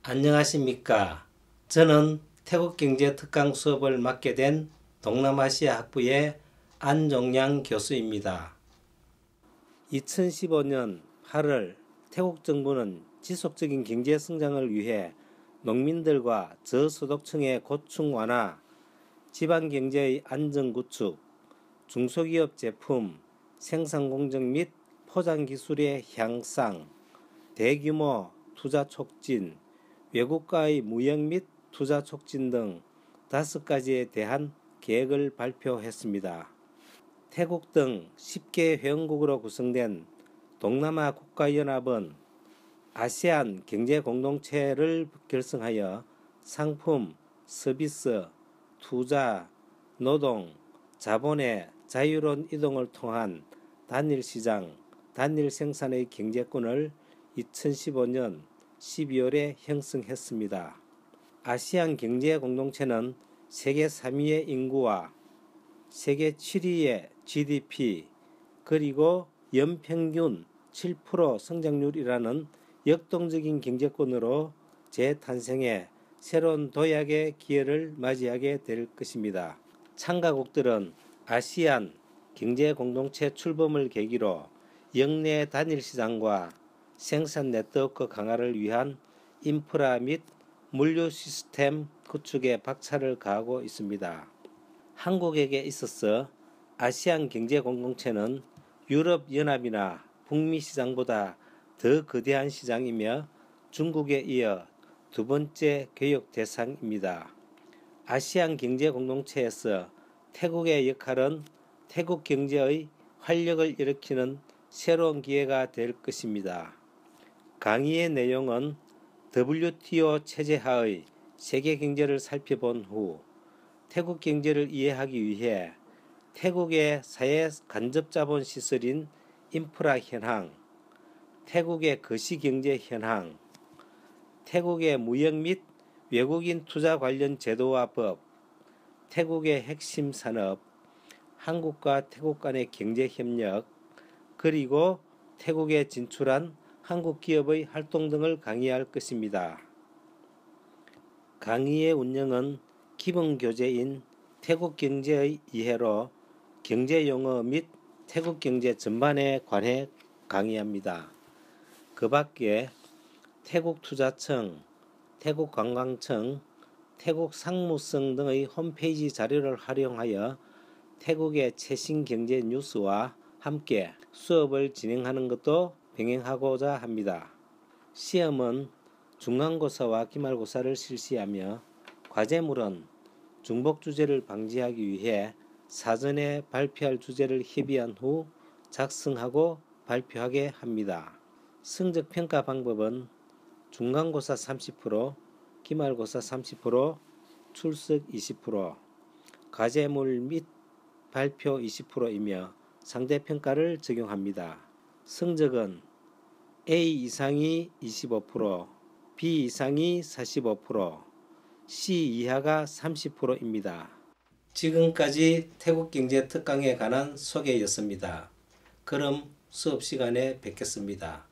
안녕하십니까. 저는 태국경제특강 수업을 맡게 된 동남아시아 학부의 안종량 교수입니다. 2015년 8월 태국 정부는 지속적인 경제 성장을 위해 농민들과 저소득층의 고충 완화, 지방경제의 안정 구축, 중소기업 제품, 생산 공정 및 포장 기술의 향상, 대규모 투자 촉진, 외국과의 무역 및 투자 촉진 등 5가지에 대한 계획을 발표했습니다. 태국 등 10개 회원국으로 구성된 동남아 국가연합은 아세안 경제공동체를 결성하여 상품, 서비스, 투자, 노동, 자본의 자유로운 이동을 통한 단일시장, 단일생산의 경제권을 2015년 12월에 형성했습니다. 아시안 경제공동체는 세계 3위의 인구와 세계 7위의 GDP 그리고 연평균 7% 성장률이라는 역동적인 경제권으로 재탄생해 새로운 도약의 기회를 맞이하게 될 것입니다. 참가국들은 아시안 경제공동체 출범을 계기로 역내 단일시장과 생산 네트워크 강화를 위한 인프라 및 물류 시스템 구축에 박차를 가하고 있습니다. 한국에게 있어서 아시안 경제공동체는 유럽연합이나 북미 시장보다 더 거대한 시장이며 중국에 이어 두 번째 교역 대상입니다. 아시안 경제공동체에서 태국의 역할은 태국 경제의 활력을 일으키는 새로운 기회가 될 것입니다. 강의의 내용은 WTO 체제하의 세계 경제를 살펴본 후 태국 경제를 이해하기 위해 태국의 사회 간접자본 시설인 인프라 현황, 태국의 거시경제 현황, 태국의 무역 및 외국인 투자 관련 제도와 법, 태국의 핵심 산업, 한국과 태국 간의 경제협력, 그리고 태국에 진출한 한국 기업의 활동 등을 강의할 것입니다. 강의의 운영은 기본 교재인 태국 경제의 이해로 경제 용어 및 태국 경제 전반에 관해 강의합니다. 그 밖에 태국 투자청, 태국 관광청, 태국 상무성 등의 홈페이지 자료를 활용하여 태국의 최신 경제 뉴스와 함께 수업을 진행하는 것도 병행하고자 합니다. 시험은 중간고사와 기말고사를 실시하며 과제물은 중복 주제를 방지하기 위해 사전에 발표할 주제를 협의한 후 작성하고 발표하게 합니다. 성적 평가 방법은 중간고사 30%, 기말고사 30%, 출석 20%, 과제물 및 발표 20%이며 상대평가를 적용합니다. 성적은 A 이상이 25%, B 이상이 45%, C 이하가 30%입니다. 지금까지 태국경제특강에 관한 소개였습니다. 그럼 수업 시간에 뵙겠습니다.